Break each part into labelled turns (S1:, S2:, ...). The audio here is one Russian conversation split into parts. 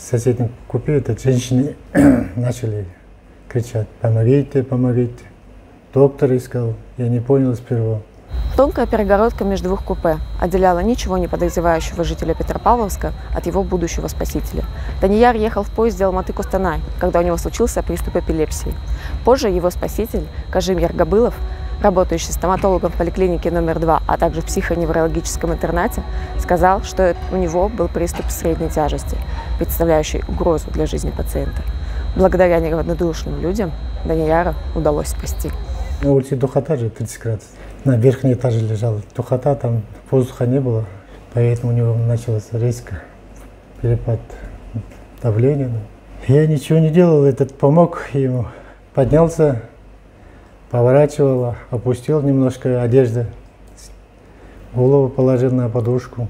S1: соседнем купе эти женщины начали кричать: помогите, помогите. Доктор искал, я не понял сперва.
S2: Тонкая перегородка между двух купе отделяла ничего не подозревающего жителя Петропавловска от его будущего спасителя. Данияр ехал в поезде Алматы-Костанай, когда у него случился приступ эпилепсии. Позже его спаситель Кажим Яргабылов, работающий стоматологом в поликлинике номер 2, а также в психоневрологическом интернате, сказал, что у него был приступ средней тяжести, представляющий угрозу для жизни пациента. Благодаря неравнодушным людям Данияра удалось спасти.
S1: На улице духота же 30 градусов. На верхнем этаже лежал. Духота, там воздуха не было, поэтому у него начался резко перепад давления. Я ничего не делал, этот помог ему. Поднялся, поворачивал, опустил немножко одежды, голову положил на подушку,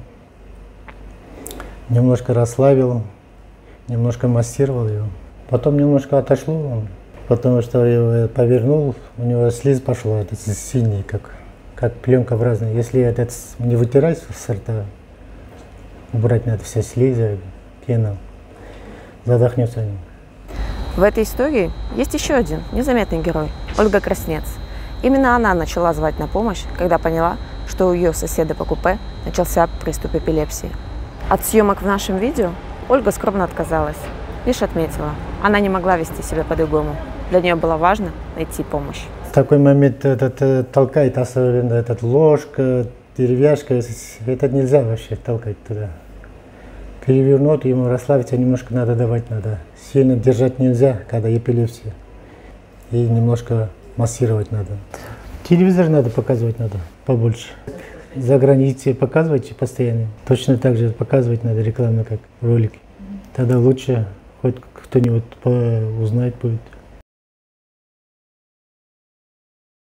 S1: немножко расслабил, немножко массировал его. Потом немножко отошло, потому что я его повернул, у него слизь пошла, это синий, как пленкообразный. Если этот не вытирать с рта, убрать надо вся слизь, пена, задохнется.
S2: В этой истории есть еще один незаметный герой – Ольга Краснец. Именно она начала звать на помощь, когда поняла, что у ее соседа по купе начался приступ эпилепсии. От съемок в нашем видео Ольга скромно отказалась, лишь отметила, она не могла вести себя по-другому. Для нее было важно найти помощь.
S1: В такой момент толкает, особенно этот ложка, деревяшка, это нельзя вообще толкать туда. Перевернуть ему, расслабиться немножко надо давать надо. Сильно держать нельзя, когда эпилепсия. И немножко массировать надо. Телевизор надо показывать надо побольше. За границей показывайте постоянно. Точно так же показывать надо рекламу, как ролики. Тогда лучше хоть кто-нибудь узнать будет.